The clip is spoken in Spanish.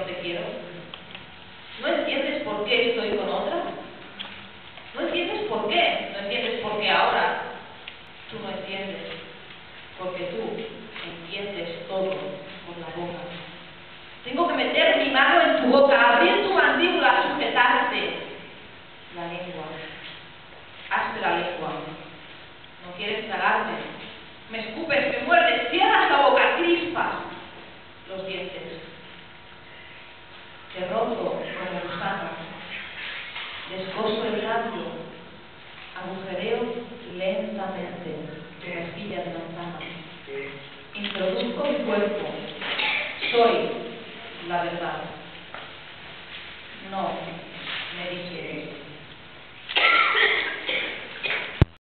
te quiero? ¿No entiendes por qué estoy con otra? ¿No entiendes por qué? ¿No entiendes por qué ahora? Tú no entiendes, porque tú entiendes todo por la boca. Tengo que meter mi mano en tu boca, abrir tu mandíbula, sujetarte la lengua. Hazte la lengua. No quieres tragarme. Me escupes, me muerdes, cierras la boca, crispas los dientes. Te rozo como gusano. Descoso el labio. Agujereo lentamente tu mejilla de manzana. Introduzco mi cuerpo. Soy la verdad.